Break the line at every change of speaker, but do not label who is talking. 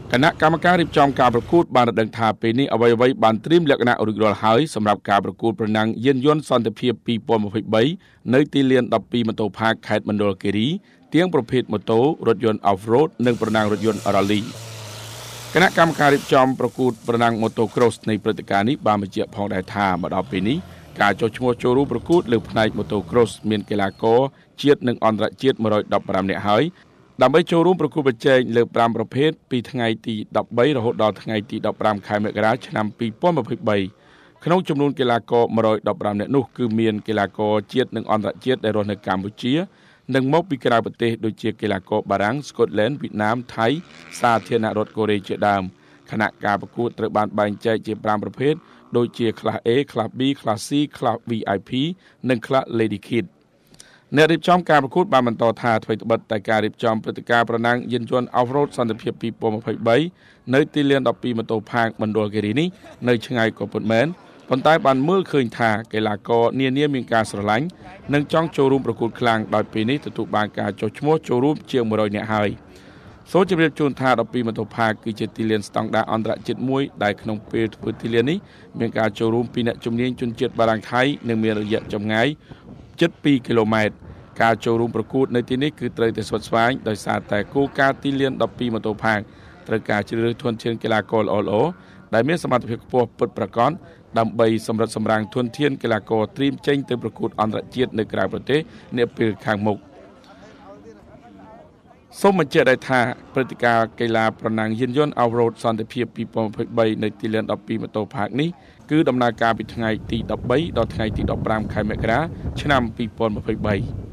គណៈកម្មការរៀបចំការប្រកួតបានរដឹងថាពេលនេះអ្វីៗបានត្រៀមលក្ខណៈរួចរាល់ហើយសម្រាប់ការប្រកួតប្រណាំងយានយន្តសន្តិភាព2023នៅទីលាន12ម៉ូតូផាកខេត្តមណ្ឌលគិរីទាំងប្រភេទម៉ូតូរថយន្ត Off-road និងប្រណាំងរថយន្ត Rally គណៈកម្មការរៀបចំប្រកួតប្រណាំងម៉ូតូ Cross នៃព្រឹត្តិការណ៍នេះបានបញ្ជាក់ផងដែរថាមកដល់ពេលនេះការចុះឈ្មោះចូលរួមប្រកួតលើផ្នែកម៉ូតូ Cross មានកីឡាករជាតិនិងអន្តរជាតិ115នាក់ហើយដើម្បីចូលរួមប្រកួតប្រជែងលើ5ប្រភេទពីថ្ងៃទី13រហូតដល់ថ្ងៃទី15ខែមករាឆ្នាំ2023ក្នុងចំនួនកីឡាករ115នាក់នោះគឺមានកីឡាករជាតិនិងអន្តរជាតិដែលរស់នៅកម្ពុជានិងមកពីក្រៅប្រទេសដូចជាកីឡាករបារាំង ស្កុតឡែន វៀតណាម ថៃ សាធារណរដ្ឋកូរ៉េជាដើមខណៈការប្រកួតត្រូវបានបែងចែកជា5ប្រភេទដូចជា Class A, Class B, Class C, Class VIP និង Class Lady Kidអ្នករៀបចំការប្រកួតបានបន្តថាអ្វីត្បិតតែការរៀបចំព្រឹត្តិការណ៍ប្រណាំងយានយន្ត Off-road សន្តិភាព2023នៅទីលាន12ម៉ូតូផាកមណ្ឌលគិរីនេះនៅឆ្ងាយក៏ពិតមែនប៉ុន្តែបានមើលឃើញថាកីឡាករនានាមានការស្រឡាញ់និងចង់ចូលរួមប្រកួតខ្លាំងដោយពេលនេះទទួលបានការចុះឈ្មោះចូលរួមជាង100នាក់ហើយសូមជម្រាបជូនថា12ម៉ូតូផាកគឺជាទីលានស្តង់ដារអន្តរជាតិមួយដែលក្នុងពេលធ្វើទីលាននេះមានការចូលរួមពីអ្នកជំនាញជនជាតិបារាំងថៃនិងមានរយៈចម្ងាយជិត2គីឡូម៉ែត្រការចូលរួមប្រកួតនៅទីនេះគឺត្រូវតែស្វិតស្វាញដោយសារតែគោលការណ៍ទីលាន12ម៉ូតូផាកត្រូវការជ្រើសរើសធនធានកីឡាករល្អៗដែលមានសមត្ថភាពខ្ពស់ពិតប្រាកដដើម្បីសម្រិតសម្រាំងធនធានកីឡាករត្រៀមចេញទៅប្រកួតអន្តរជាតិនៅក្រៅប្រទេសនាពេលខាងមុខសូមបញ្ជាក់ដែរថាព្រឹត្តិការណ៍កីឡាប្រណាំងយានយន្ត Off-road សន្តិភាព2023នៅទីលាន12ម៉ូតូផាកនេះគឺដំណើរការពីថ្ងៃទី13ដល់ថ្ងៃទី15ខែមករាឆ្នាំ2023